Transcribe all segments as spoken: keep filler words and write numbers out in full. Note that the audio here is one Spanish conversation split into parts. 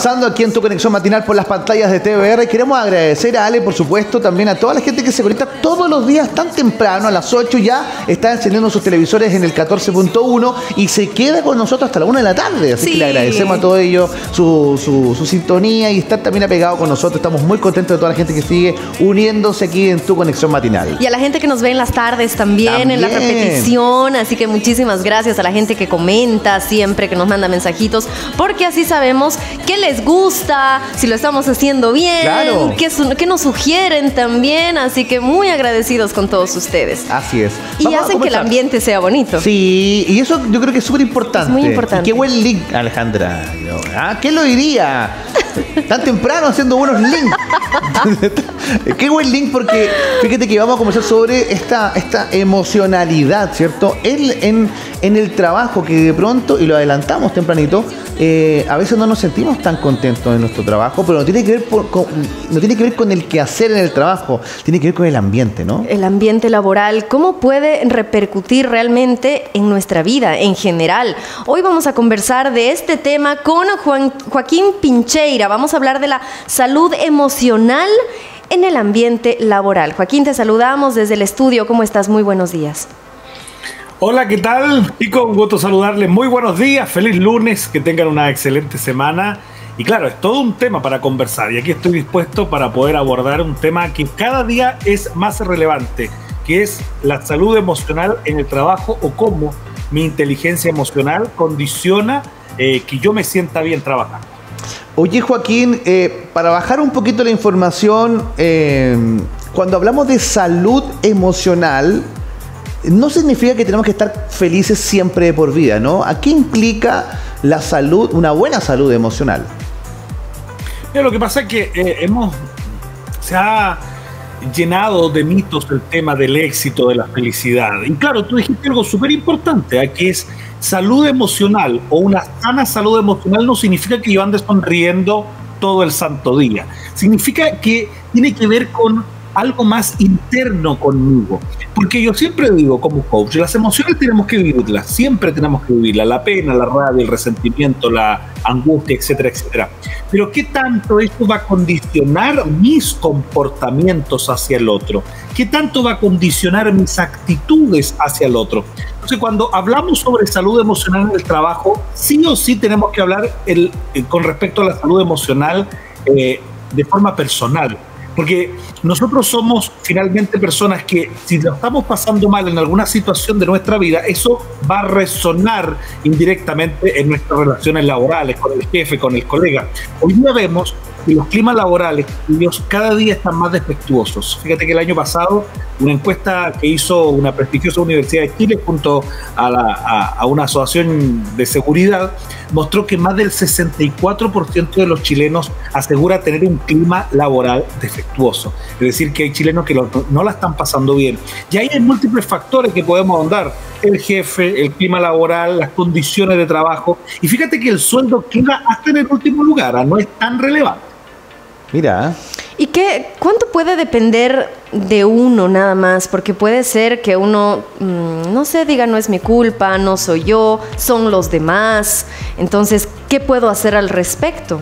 Pasando aquí en tu conexión matinal por las pantallas de T V R, queremos agradecer a Ale, por supuesto, también a toda la gente que se conecta todos los días tan temprano, a las ocho ya, está encendiendo sus televisores en el catorce punto uno y se queda con nosotros hasta la una de la tarde. Así sí. que le agradecemos a todos ellos su, su, su sintonía y estar también apegado con nosotros. Estamos muy contentos de toda la gente que sigue uniéndose aquí en tu conexión matinal. Y a la gente que nos ve en las tardes también, también. en la repetición. Así que muchísimas gracias a la gente que comenta siempre, que nos manda mensajitos, porque así sabemos qué les gusta, si lo estamos haciendo bien, claro. qué, qué nos sugieren también. Así que muy agradecidos con todos ustedes. Así es. Y Vamos hacen que el ambiente sea bonito. Sí, y eso yo creo que es súper importante. Es muy importante. Y qué buen link, Alejandra. ¿Ah? ¿Qué lo diría? Tan temprano haciendo buenos links. Qué buen link, porque fíjate que vamos a conversar sobre esta, esta emocionalidad, ¿cierto? En, en, en el trabajo, que de pronto, y lo adelantamos tempranito, eh, a veces no nos sentimos tan contentos en nuestro trabajo, pero no tiene que ver por, con, no tiene que ver con el quehacer en el trabajo, tiene que ver con el ambiente, ¿no? El ambiente laboral, ¿cómo puede repercutir realmente en nuestra vida en general? Hoy vamos a conversar de este tema con Juan, Joaquín Pincheira. Vamos a hablar de la salud emocional en el ambiente laboral. Joaquín, te saludamos desde el estudio. ¿Cómo estás? Muy buenos días. Hola, ¿qué tal? Pico, un gusto saludarles. Muy buenos días, feliz lunes, que tengan una excelente semana. Y claro, es todo un tema para conversar. Y aquí estoy dispuesto para poder abordar un tema que cada día es más relevante, que es la salud emocional en el trabajo, o cómo mi inteligencia emocional condiciona eh, que yo me sienta bien trabajando. Oye, Joaquín, eh, para bajar un poquito la información, eh, cuando hablamos de salud emocional, no significa que tenemos que estar felices siempre de por vida, ¿no? ¿A qué implica la salud, una buena salud emocional? Mira, lo que pasa es que eh, hemos, se ha llenado de mitos el tema del éxito, de la felicidad. Y claro, tú dijiste algo súper importante, ¿eh? que es salud emocional, o una sana salud emocional no significa que yo ande sonriendo todo el santo día. Significa que tiene que ver con algo más interno conmigo. Porque yo siempre digo como coach, las emociones tenemos que vivirlas, siempre tenemos que vivirlas, la pena, la rabia, el resentimiento, la angustia, etcétera, etcétera. Pero ¿qué tanto esto va a condicionar mis comportamientos hacia el otro? ¿Qué tanto va a condicionar mis actitudes hacia el otro? Entonces, cuando hablamos sobre salud emocional en el trabajo, sí o sí tenemos que hablar el, el, con respecto a la salud emocional eh, de forma personal. Porque nosotros somos finalmente personas que, si lo estamos pasando mal en alguna situación de nuestra vida, eso va a resonar indirectamente en nuestras relaciones laborales, con el jefe, con el colega. Hoy día vemos que los climas laborales ellos cada día están más defectuosos. Fíjate que el año pasado, una encuesta que hizo una prestigiosa Universidad de Chile junto a, la, a, a una asociación de seguridad, mostró que más del sesenta y cuatro por ciento de los chilenos asegura tener un clima laboral defectuoso. Es decir, que hay chilenos que lo, no la están pasando bien. Y ahí hay múltiples factores que podemos ahondar. El jefe, el clima laboral, las condiciones de trabajo. Y fíjate que el sueldo queda hasta en el último lugar, ¿eh? No es tan relevante. Mira. ¿Y qué, cuánto puede depender de uno nada más? Porque puede ser que uno, mmm, no sé, diga, no es mi culpa, no soy yo, son los demás. Entonces, ¿qué puedo hacer al respecto?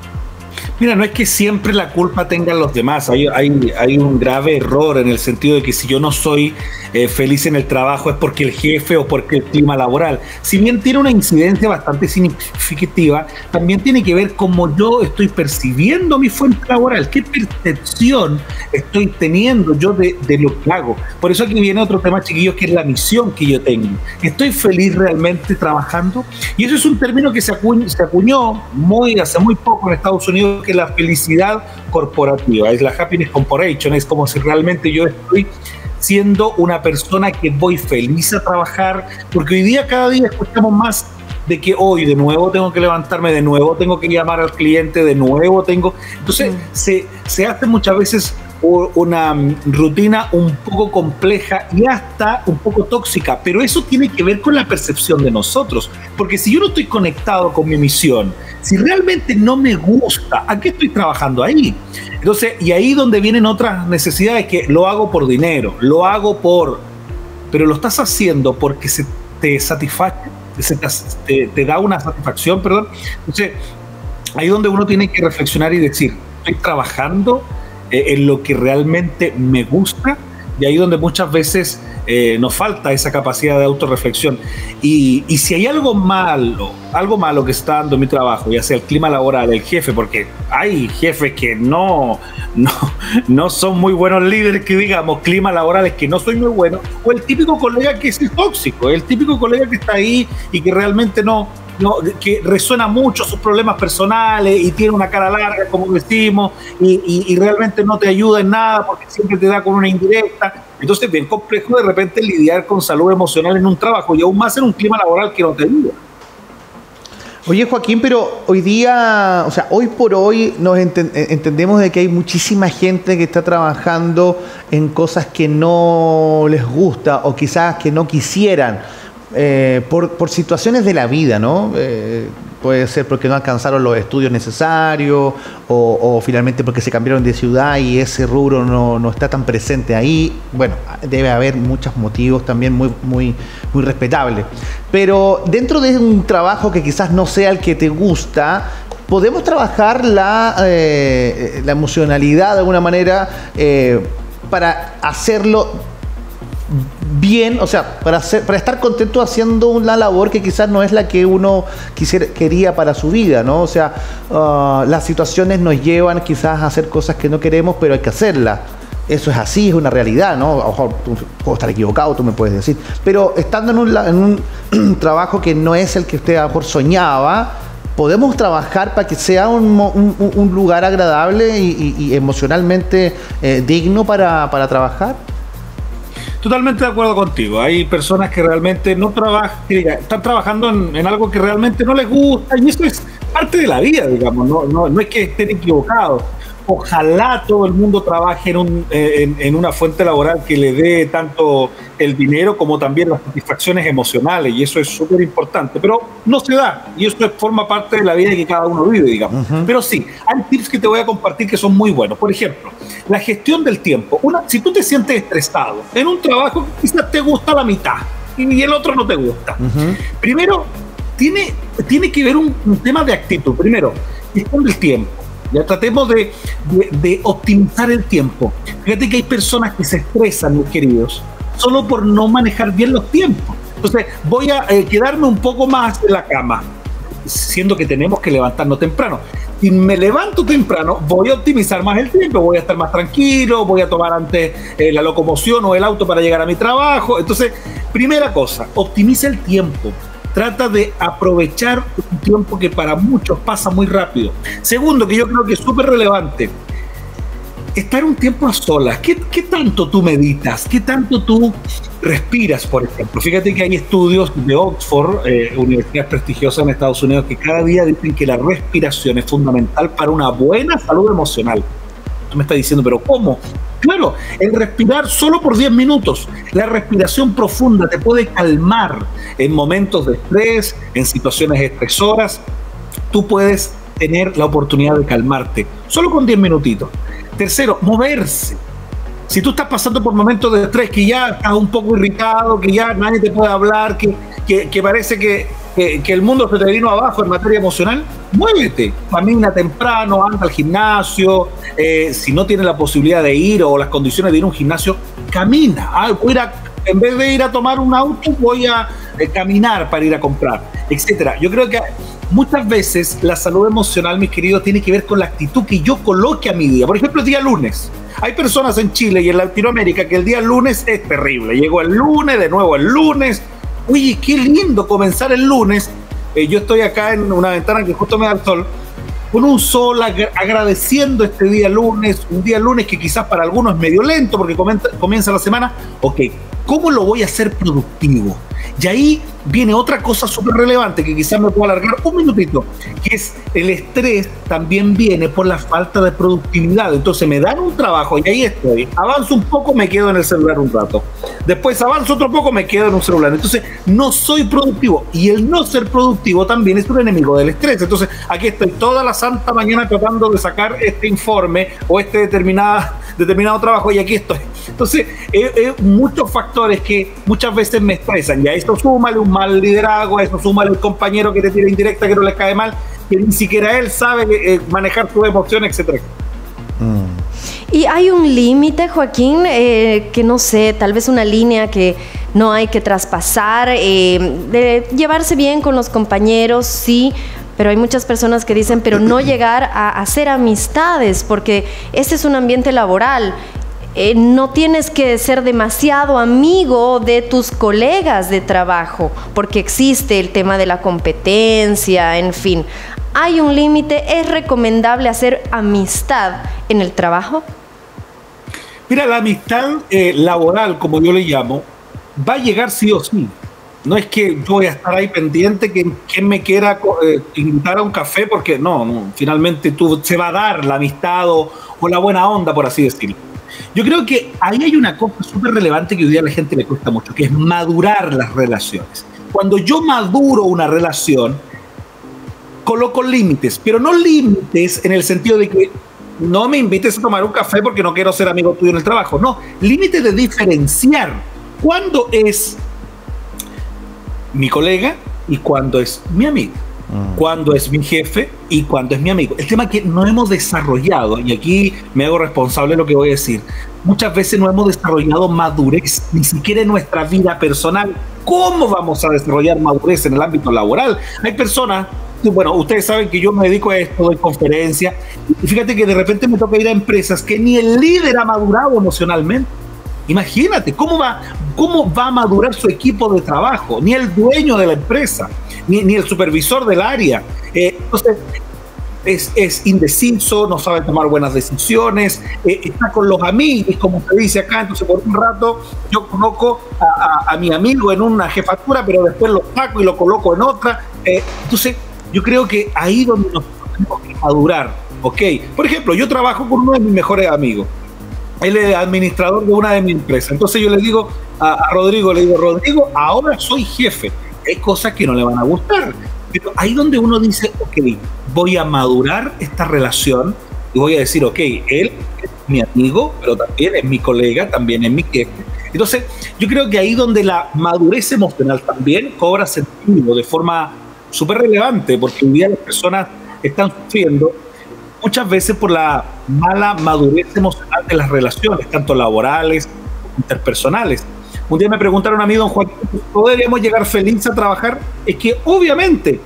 Mira, no es que siempre la culpa tengan los demás. Hay, hay, hay un grave error en el sentido de que si yo no soy eh, feliz en el trabajo es porque el jefe o porque el clima laboral. Si bien tiene una incidencia bastante significativa, también tiene que ver cómo yo estoy percibiendo mi fuente laboral. ¿Qué percepción estoy teniendo yo de, de lo que hago? Por eso aquí viene otro tema, chiquillos, que es la misión que yo tengo. ¿Estoy feliz realmente trabajando? Y eso es un término que se acuñó, se acuñó muy, hace muy poco en Estados Unidos, que la felicidad corporativa, es la happiness corporation, es como si realmente yo estoy siendo una persona que voy feliz a trabajar, porque hoy día cada día escuchamos más de que hoy de nuevo tengo que levantarme, de nuevo tengo que llamar al cliente, de nuevo tengo... Entonces mm. se, se hace muchas veces una rutina un poco compleja y hasta un poco tóxica, pero eso tiene que ver con la percepción de nosotros, porque si yo no estoy conectado con mi misión, si realmente no me gusta, ¿a qué estoy trabajando ahí? Entonces, y ahí donde vienen otras necesidades, que lo hago por dinero, lo hago por... pero lo estás haciendo porque se te satisface, se te, te, te da una satisfacción, perdón. Entonces, ahí donde uno tiene que reflexionar y decir, estoy trabajando eh, en lo que realmente me gusta, y ahí donde muchas veces eh, nos falta esa capacidad de autorreflexión. Y, y si hay algo malo, algo malo que está dando mi trabajo, ya sea el clima laboral, el jefe, porque hay jefes que no, no, no son muy buenos líderes, que digamos, clima laborales que no soy muy bueno, o el típico colega que es tóxico, el típico colega que está ahí y que realmente no, no que resuena mucho sus problemas personales y tiene una cara larga, como decimos, y, y, y realmente no te ayuda en nada porque siempre te da con una indirecta. Entonces es bien complejo de repente lidiar con salud emocional en un trabajo y aún más en un clima laboral que no te ayuda. Oye, Joaquín, pero hoy día, o sea, hoy por hoy nos ent- entendemos de que hay muchísima gente que está trabajando en cosas que no les gusta o quizás que no quisieran eh, por, por situaciones de la vida, ¿no? Eh, puede ser porque no alcanzaron los estudios necesarios o, o finalmente porque se cambiaron de ciudad y ese rubro no, no está tan presente ahí. Bueno, debe haber muchos motivos también muy, muy, muy respetables. Pero dentro de un trabajo que quizás no sea el que te gusta, podemos trabajar la, eh, la emocionalidad de alguna manera eh, para hacerlo bien, o sea, para, hacer, para estar contento haciendo una labor que quizás no es la que uno quisiera, quería para su vida, ¿no? O sea, uh, las situaciones nos llevan quizás a hacer cosas que no queremos, pero hay que hacerlas. Eso es así, es una realidad, ¿no? A lo mejor puedo estar equivocado, tú me puedes decir. Pero estando en un, en un trabajo que no es el que usted a lo mejor soñaba, podemos trabajar para que sea un, un, un lugar agradable y, y, y emocionalmente eh, digno para, para trabajar. Totalmente de acuerdo contigo. Hay personas que realmente no trabajan, están trabajando en, en algo que realmente no les gusta, y eso es parte de la vida, digamos, no, no, no es que estén equivocados. Ojalá todo el mundo trabaje en, un, en, en una fuente laboral que le dé tanto el dinero como también las satisfacciones emocionales, y eso es súper importante, pero no se da, y eso forma parte de la vida que cada uno vive, digamos. Uh-huh. Pero sí, hay tips que te voy a compartir que son muy buenos. Por ejemplo, la gestión del tiempo. Una, si tú te sientes estresado en un trabajo, quizás te gusta la mitad y el otro no te gusta. Uh-huh. Primero, tiene, tiene que ver un, un tema de actitud. Primero, gestión del tiempo. Ya tratemos de, de, de optimizar el tiempo. Fíjate que hay personas que se estresan, mis queridos, solo por no manejar bien los tiempos. Entonces, voy a eh, quedarme un poco más en la cama, siendo que tenemos que levantarnos temprano. Si me levanto temprano, voy a optimizar más el tiempo, voy a estar más tranquilo, voy a tomar antes eh, la locomoción o el auto para llegar a mi trabajo. Entonces, primera cosa, optimiza el tiempo. Trata de aprovechar un tiempo que para muchos pasa muy rápido. Segundo, que yo creo que es súper relevante, estar un tiempo a solas. ¿Qué, ¿Qué tanto tú meditas? ¿Qué tanto tú respiras, por ejemplo? Fíjate que hay estudios de Oxford, eh, universidades prestigiosas en Estados Unidos, que cada día dicen que la respiración es fundamental para una buena salud emocional. Tú me estás diciendo, ¿pero cómo? Claro, el respirar solo por diez minutos. La respiración profunda te puede calmar en momentos de estrés, en situaciones estresoras. Tú puedes tener la oportunidad de calmarte solo con diez minutitos. Tercero, moverse. Si tú estás pasando por momentos de estrés, que ya estás un poco irritado, que ya nadie te puede hablar, que, que, que parece que, que, que el mundo se te vino abajo en materia emocional, muévete, camina temprano, anda al gimnasio. Eh, si no tienes la posibilidad de ir o las condiciones de ir a un gimnasio, camina. Ah, voy a ir a, en vez de ir a tomar un auto, voy a eh, caminar para ir a comprar, etcétera. Yo creo que muchas veces la salud emocional, mis queridos, tiene que ver con la actitud que yo coloque a mi día. Por ejemplo, el día lunes. Hay personas en Chile y en Latinoamérica que el día lunes es terrible. Llegó el lunes, de nuevo el lunes. Oye, qué lindo comenzar el lunes. Eh, yo estoy acá en una ventana que justo me da el sol, con un sol, ag- agradeciendo este día lunes, un día lunes que quizás para algunos es medio lento porque comenta, comienza la semana. Ok, ¿cómo lo voy a hacer productivo? Y ahí viene otra cosa súper relevante que quizás me puedo alargar un minutito, que es el estrés también viene por la falta de productividad. Entonces me dan un trabajo y ahí estoy, avanzo un poco, me quedo en el celular un rato, después avanzo otro poco, me quedo en un celular. Entonces no soy productivo, y el no ser productivo también es un enemigo del estrés. Entonces aquí estoy toda la santa mañana tratando de sacar este informe o este determinada, determinado trabajo, y aquí estoy. Entonces eh, eh, muchos factores que muchas veces me estresan, y a esto súmale un mal liderazgo, a eso súmale el compañero que te tira indirecta que no le cae mal, que ni siquiera él sabe eh, manejar sus emociones, etcétera. Mm. Y hay un límite, Joaquín, eh, que no sé, tal vez una línea que no hay que traspasar, eh, de llevarse bien con los compañeros, sí, pero hay muchas personas que dicen, pero no llegar a hacer amistades, porque este es un ambiente laboral. Eh, no tienes que ser demasiado amigo de tus colegas de trabajo, porque existe el tema de la competencia, en fin. ¿Hay un límite? ¿Es recomendable hacer amistad en el trabajo? Mira, la amistad eh, laboral, como yo le llamo, va a llegar sí o sí. No es que yo voy a estar ahí pendiente que quien me quiera eh, invitar a un café, porque no, no, finalmente tú, se va a dar la amistad o, o la buena onda, por así decirlo. Yo creo que ahí hay una cosa súper relevante que hoy día a la gente le cuesta mucho, que es madurar las relaciones. Cuando yo maduro una relación, coloco límites, pero no límites en el sentido de que no me invites a tomar un café porque no quiero ser amigo tuyo en el trabajo. No, límites de diferenciar cuándo es mi colega y cuándo es mi amigo. Cuando es mi jefe y cuando es mi amigo. El tema que no hemos desarrollado, y aquí me hago responsable de lo que voy a decir, muchas veces no hemos desarrollado madurez, ni siquiera en nuestra vida personal. ¿Cómo vamos a desarrollar madurez en el ámbito laboral? Hay personas, bueno, ustedes saben que yo me dedico a esto, doy conferencias, y fíjate que de repente me toca ir a empresas que ni el líder ha madurado emocionalmente. Imagínate, ¿cómo va, cómo va a madurar su equipo de trabajo? Ni el dueño de la empresa, ni, ni el supervisor del área. Eh, entonces, es, es indeciso, no sabe tomar buenas decisiones, eh, está con los amigos, como se dice acá. Entonces, por un rato, yo conozco a, a, a mi amigo en una jefatura, pero después lo saco y lo coloco en otra. Eh, entonces, yo creo que ahí donde nos tenemos que madurar, ¿ok? Por ejemplo, yo trabajo con uno de mis mejores amigos. Él es administrador de una de mis empresas. Entonces yo le digo a, a Rodrigo, le digo, Rodrigo, ahora soy jefe. Hay cosas que no le van a gustar. Pero ahí donde uno dice, ok, voy a madurar esta relación y voy a decir, ok, él es mi amigo, pero también es mi colega, también es mi jefe. Entonces yo creo que ahí donde la madurez emocional también cobra sentido de forma súper relevante, porque hoy día las personas están sufriendo muchas veces por la mala madurez emocional de las relaciones, tanto laborales como interpersonales. Un día me preguntaron a mí, don Joaquín, ¿podríamos llegar feliz a trabajar? Es que obviamente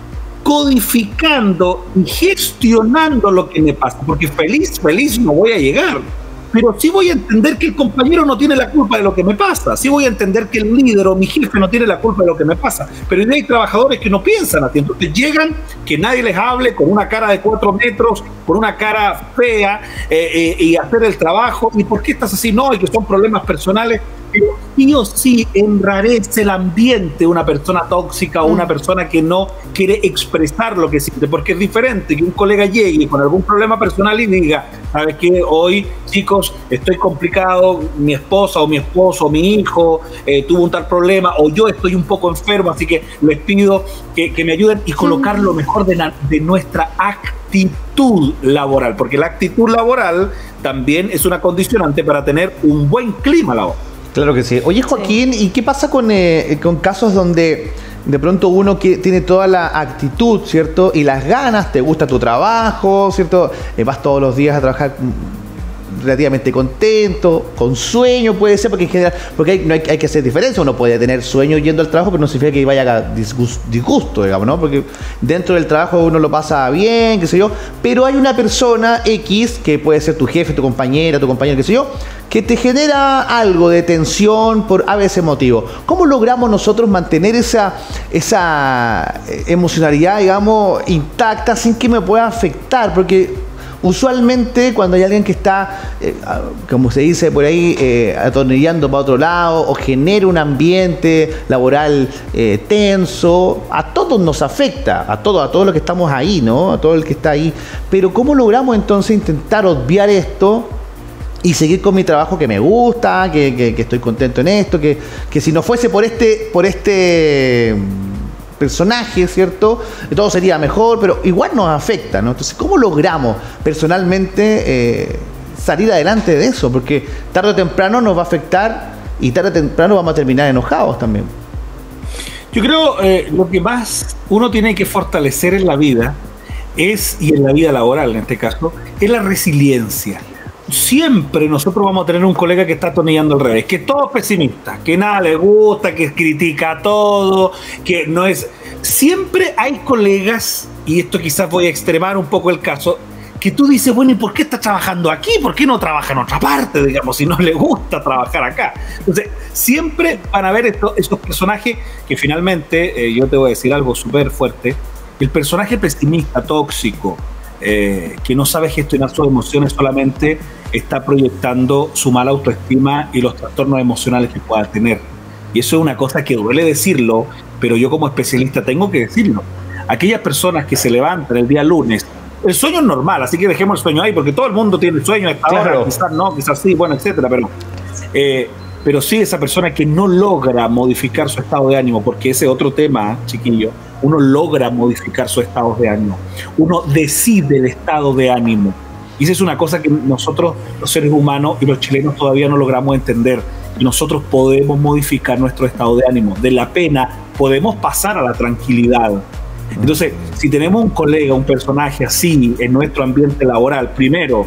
codificando y gestionando lo que me pasa, porque feliz, feliz no voy a llegar, pero sí voy a entender que el compañero no tiene la culpa de lo que me pasa, sí voy a entender que el líder o mi jefe no tiene la culpa de lo que me pasa, pero hay trabajadores que no piensan así, entonces llegan, que nadie les hable, con una cara de cuatro metros, con una cara fea, eh, eh, y hacer el trabajo, ¿y por qué estás así? No, y que son problemas personales, pero sí o sí enrarece el ambiente una persona tóxica o una persona que no quiere expresar lo que siente, porque es diferente que un colega llegue con algún problema personal y diga, ¿sabes qué? Hoy, chicos, estoy complicado, mi esposa o mi esposo o mi hijo eh, tuvo un tal problema, o yo estoy un poco enfermo, así que les pido que, que me ayuden, y colocar lo mejor de, la, de nuestra actitud laboral, porque la actitud laboral también es una condicionante para tener un buen clima laboral. Claro que sí. Oye, Joaquín, sí. ¿Y qué pasa con, eh, con casos donde de pronto uno que tiene toda la actitud, ¿cierto? Y las ganas, te gusta tu trabajo, ¿cierto? Eh, vas todos los días a trabajar relativamente contento, con sueño puede ser, porque en general, porque hay, no hay, hay que hacer diferencia, uno puede tener sueño yendo al trabajo, pero no significa que vaya a disgusto, disgusto, digamos, ¿no? Porque dentro del trabajo uno lo pasa bien, qué sé yo, pero hay una persona X, que puede ser tu jefe, tu compañera, tu compañero, qué sé yo, que te genera algo de tensión por a veces motivo. ¿Cómo logramos nosotros mantener esa, esa emocionalidad, digamos, intacta sin que me pueda afectar? Porque usualmente cuando hay alguien que está, eh, como se dice por ahí, eh, atornillando para otro lado o genera un ambiente laboral eh, tenso, a todos nos afecta, a todos, a todos los que estamos ahí, ¿no? A todo el que está ahí. Pero ¿cómo logramos entonces intentar obviar esto y seguir con mi trabajo que me gusta, que, que, que estoy contento en esto, que, que si no fuese por este, por este personaje, ¿cierto? Todo sería mejor, pero igual nos afecta, ¿no? Entonces, ¿cómo logramos personalmente eh, salir adelante de eso? Porque tarde o temprano nos va a afectar y tarde o temprano vamos a terminar enojados también. Yo creo eh, lo que más uno tiene que fortalecer en la vida es, y en la vida laboral en este caso, es la resiliencia. Siempre nosotros vamos a tener un colega que está atornillando al revés, que todo es pesimista, que nada le gusta, que critica todo, que no es... Siempre hay colegas, y esto quizás voy a extremar un poco el caso, que tú dices, bueno, ¿y por qué está trabajando aquí? ¿Por qué no trabaja en otra parte, digamos, si no le gusta trabajar acá? Entonces, siempre van a haber esto, esos personajes que finalmente, eh, yo te voy a decir algo súper fuerte, el personaje pesimista, tóxico, eh, que no sabe gestionar sus emociones, solamente está proyectando su mala autoestima y los trastornos emocionales que pueda tener. Y eso es una cosa que duele decirlo, pero yo como especialista tengo que decirlo. Aquellas personas que se levantan el día lunes, el sueño es normal, así que dejemos el sueño ahí, porque todo el mundo tiene el sueño a esta claro. hora, quizás no, quizás sí, bueno, etcétera, pero, eh, pero sí esa persona que no logra modificar su estado de ánimo, porque ese es otro tema, chiquillo, uno logra modificar su estado de ánimo, uno decide el estado de ánimo, y esa es una cosa que nosotros, los seres humanos y los chilenos todavía no logramos entender, y nosotros podemos modificar nuestro estado de ánimo, de la pena podemos pasar a la tranquilidad. Entonces, si tenemos un colega, un personaje así en nuestro ambiente laboral, primero,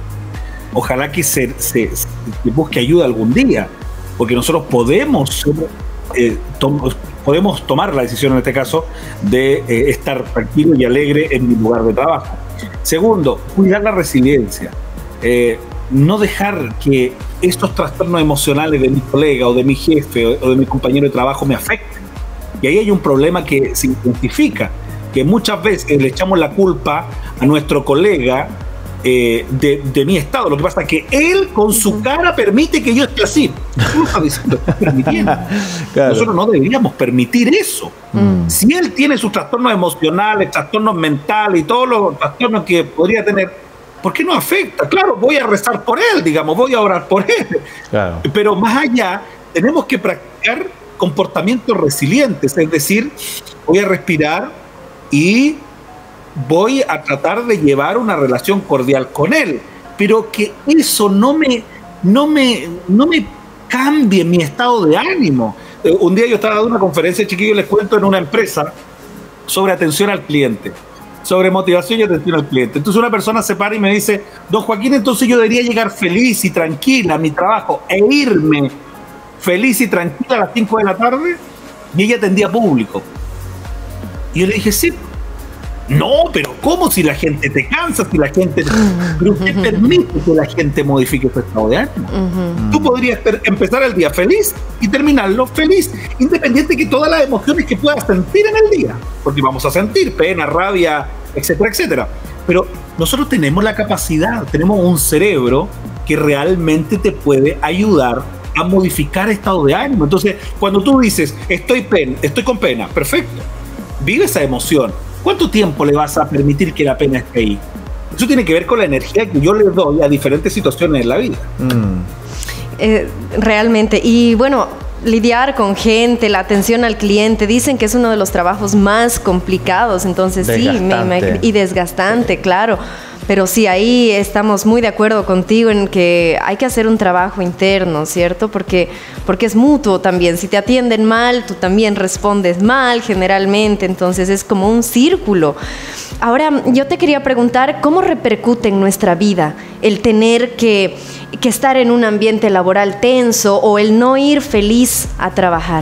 ojalá que se, se, se busque ayuda algún día, porque nosotros podemos, eh, tom, podemos tomar la decisión en este caso de eh, estar tranquilo y alegre en mi lugar de trabajo. Segundo, cuidar la resiliencia. Eh, no dejar que estos trastornos emocionales de mi colega o de mi jefe o, o de mi compañero de trabajo me afecten. Y ahí hay un problema que se identifica, que muchas veces le echamos la culpa a nuestro colega eh, de, de mi estado. Lo que pasa es que él con su cara permite que yo esté así. Tú lo estás diciendo, estás permitiendo. Claro. Nosotros no deberíamos permitir eso. Mm. Si él tiene sus trastornos emocionales, trastornos mentales y todos los trastornos que podría tener, ¿por qué no afecta? Claro, voy a rezar por él, digamos, voy a orar por él. Claro. Pero más allá, tenemos que practicar comportamientos resilientes, es decir, voy a respirar y voy a tratar de llevar una relación cordial con él, pero que eso no me, no me, no me cambie mi estado de ánimo. Eh, un día yo estaba dando una conferencia, chiquillos, les cuento, en una empresa sobre atención al cliente, sobre motivación y atención al cliente. Entonces una persona se para y me dice, don Joaquín, entonces yo debería llegar feliz y tranquila a mi trabajo e irme feliz y tranquila a las cinco de la tarde, y ella atendía público. Y yo le dije, sí. No, pero ¿cómo si la gente te cansa? Si la gente... Pero usted permite que la gente modifique su estado de ánimo. Uh-huh. Tú podrías empezar el día feliz y terminarlo feliz, independiente de que todas las emociones que puedas sentir en el día, porque vamos a sentir pena, rabia, etcétera, etcétera. Pero nosotros tenemos la capacidad, tenemos un cerebro que realmente te puede ayudar a modificar estado de ánimo. Entonces, cuando tú dices, estoy, pen, estoy con pena, perfecto, vive esa emoción. ¿Cuánto tiempo le vas a permitir que la pena esté ahí? Eso tiene que ver con la energía que yo le doy a diferentes situaciones en la vida. Mm. Eh, realmente. Y bueno, lidiar con gente, la atención al cliente, dicen que es uno de los trabajos más complicados. Entonces, desgastante. sí, me, me, y desgastante, sí. Claro. Pero sí, ahí estamos muy de acuerdo contigo en que hay que hacer un trabajo interno, ¿cierto? Porque, porque es mutuo también. Si te atienden mal, tú también respondes mal generalmente. Entonces es como un círculo. Ahora, yo te quería preguntar, ¿cómo repercute en nuestra vida el tener que, que estar en un ambiente laboral tenso o el no ir feliz a trabajar?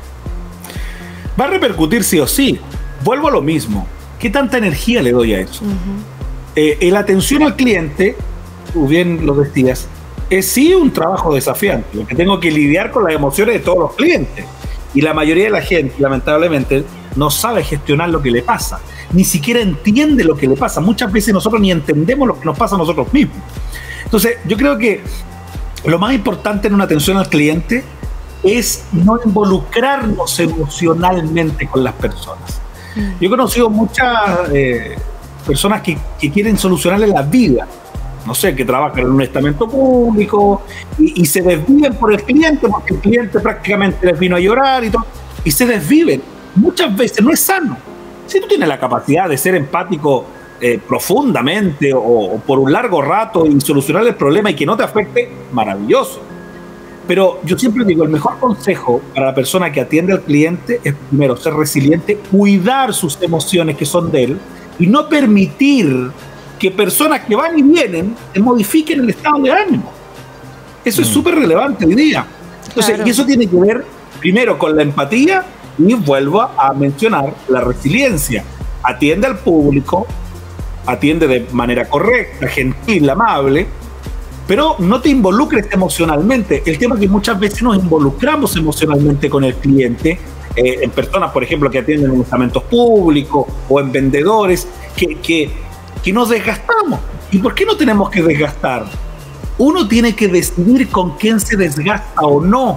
Va a repercutir sí o sí. Vuelvo a lo mismo. ¿Qué tanta energía le doy a eso? Uh-huh. Eh, la atención al cliente, tú bien lo decías, es sí un trabajo desafiante, porque tengo que lidiar con las emociones de todos los clientes. Y la mayoría de la gente, lamentablemente, no sabe gestionar lo que le pasa. Ni siquiera entiende lo que le pasa. Muchas veces nosotros ni entendemos lo que nos pasa a nosotros mismos. Entonces, yo creo que lo más importante en una atención al cliente es no involucrarnos emocionalmente con las personas. Yo he conocido muchas... Eh, personas que, que quieren solucionarle la vida, no sé, que trabajan en un estamento público y, y se desviven por el cliente porque el cliente prácticamente les vino a llorar y todo, y se desviven. Muchas veces no es sano. Si tú tienes la capacidad de ser empático eh, profundamente o, o por un largo rato y solucionar el problema y que no te afecte, maravilloso. Pero yo siempre digo, el mejor consejo para la persona que atiende al cliente es primero ser resiliente, cuidar sus emociones que son de él, y no permitir que personas que van y vienen te modifiquen el estado de ánimo. Eso mm. es súper relevante hoy día. Entonces, claro. Y eso tiene que ver primero con la empatía y vuelvo a mencionar la resiliencia. Atiende al público, atiende de manera correcta, gentil, amable, pero no te involucres emocionalmente. El tema es que muchas veces nos involucramos emocionalmente con el cliente, eh, en personas, por ejemplo, que atienden en estamentos públicos o en vendedores, que, que, que nos desgastamos. ¿Y por qué no tenemos que desgastar? Uno tiene que decidir con quién se desgasta o no.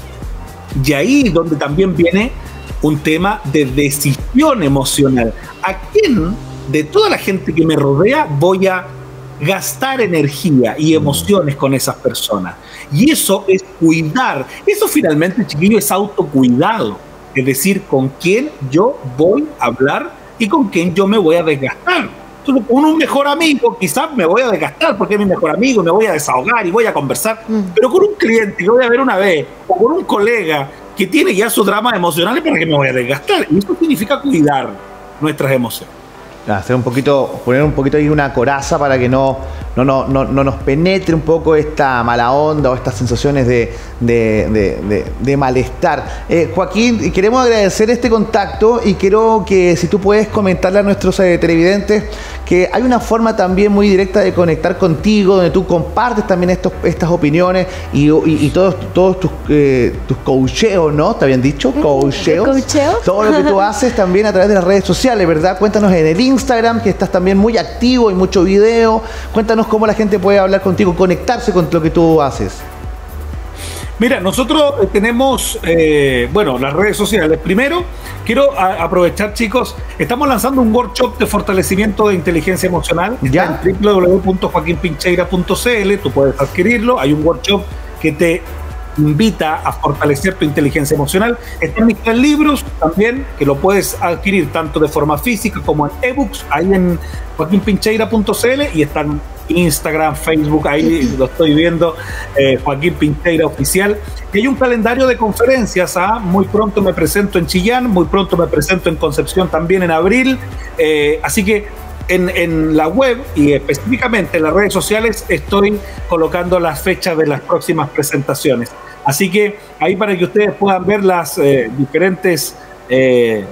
Y ahí donde también viene un tema de decisión emocional. ¿A quién de toda la gente que me rodea voy a gastar energía y emociones con esas personas? Y eso es cuidar. Eso finalmente, chiquillo, es autocuidado. Es decir, con quién yo voy a hablar y con quién yo me voy a desgastar. Entonces, con un mejor amigo quizás me voy a desgastar porque es mi mejor amigo, me voy a desahogar y voy a conversar. Mm. Pero con un cliente que voy a ver una vez o con un colega que tiene ya sus dramas emocionales, ¿para qué me voy a desgastar? Y eso significa cuidar nuestras emociones. Hacer un poquito, poner un poquito ahí una coraza para que no, no, no, no, no nos penetre un poco esta mala onda o estas sensaciones de, de, de, de, de malestar. Eh, Joaquín, queremos agradecer este contacto y quiero que si tú puedes comentarle a nuestros eh, televidentes que hay una forma también muy directa de conectar contigo, donde tú compartes también estos, estas opiniones y, y, y todos, todos tus, eh, tus coacheos, ¿no? ¿Está bien dicho? Coacheos. ¿Coacheos? Todo lo que tú haces también a través de las redes sociales, ¿verdad? Cuéntanos en el Instagram, que estás también muy activo y mucho video. Cuéntanos cómo la gente puede hablar contigo, conectarse con lo que tú haces. Mira, nosotros tenemos, eh, bueno, las redes sociales. Primero, quiero a, aprovechar, chicos, estamos lanzando un workshop de fortalecimiento de inteligencia emocional. ¿Ya? En w w w punto joaquin pincheira punto c l, tú puedes adquirirlo. Hay un workshop que te invita a fortalecer tu inteligencia emocional. Están mis tres libros también, que lo puedes adquirir tanto de forma física como en ebooks, ahí en joaquin pincheira punto c l, y están Instagram, Facebook, ahí lo estoy viendo, eh, Joaquín Pincheira Oficial. Y hay un calendario de conferencias. ¿ah? Muy pronto me presento en Chillán, muy pronto me presento en Concepción también en abril. Eh, así que en, en la web y específicamente en las redes sociales estoy colocando las fechas de las próximas presentaciones. Así que ahí para que ustedes puedan ver las eh, diferentes eh,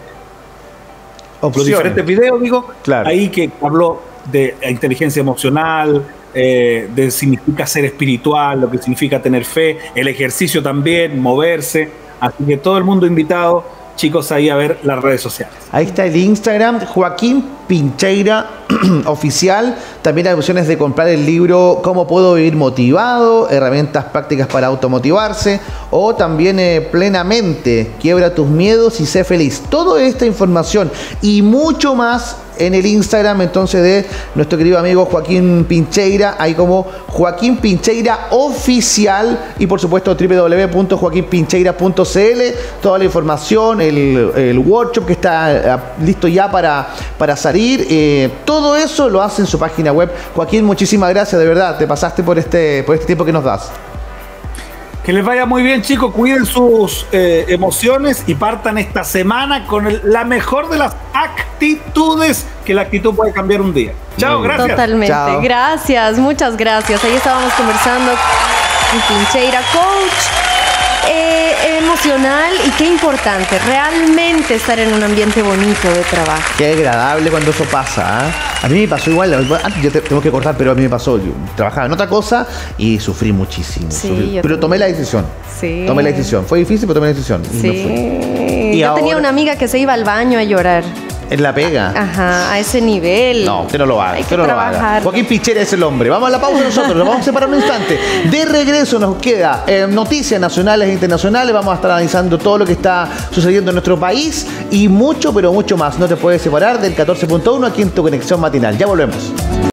los diferentes videos, digo, claro. Ahí que habló de inteligencia emocional, eh, de significa ser espiritual, lo que significa tener fe, el ejercicio también, moverse. Así que todo el mundo invitado, chicos, ahí a ver las redes sociales. Ahí está el Instagram, Joaquín Pincheira Oficial. También hay opciones de comprar el libro ¿Cómo puedo vivir motivado? Herramientas prácticas para automotivarse. O también eh, Plenamente, quiebra tus miedos y sé feliz. Toda esta información y mucho más en el Instagram entonces de nuestro querido amigo Joaquín Pincheira, ahí como Joaquín Pincheira Oficial, y por supuesto w w w punto joaquin pincheira punto c l, toda la información, el, el workshop que está uh, listo ya para, para salir, eh, todo eso lo hace en su página web. Joaquín, muchísimas gracias, de verdad, te pasaste por este, por este tiempo que nos das. Que les vaya muy bien, chicos. Cuiden sus eh, emociones y partan esta semana con el, la mejor de las actitudes, que la actitud puede cambiar un día. Chao, gracias. Totalmente. Chao. Gracias, muchas gracias. Ahí estábamos conversando con Pincheira, coach eh, emocional, y qué importante realmente estar en un ambiente bonito de trabajo. Qué agradable cuando eso pasa, ¿eh? A mí me pasó igual, yo te, tengo que cortar, pero a mí me pasó, yo trabajaba en otra cosa y sufrí muchísimo. Sí, sufrí, pero tomé la decisión. Sí. Tomé la decisión. Fue difícil, pero tomé la decisión. Y sí. Me fui. Y yo ahora tenía una amiga que se iba al baño a llorar. En la pega. Ajá, a ese nivel. No, usted no lo haga. Hay que trabajar. Joaquín Pincheira es el hombre. Vamos a la pausa nosotros, nos vamos a separar un instante. De regreso nos queda eh, noticias nacionales e internacionales. Vamos a estar analizando todo lo que está sucediendo en nuestro país y mucho, pero mucho más. No te puedes separar del catorce punto uno aquí en tu conexión matinal. Ya volvemos.